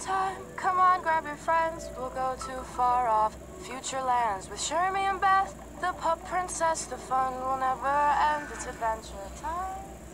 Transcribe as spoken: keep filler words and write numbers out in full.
time. Come on, grab your friends. We'll go to far off future lands with Shermie and Beth, the pup princess. The fun will never end. It's adventure time.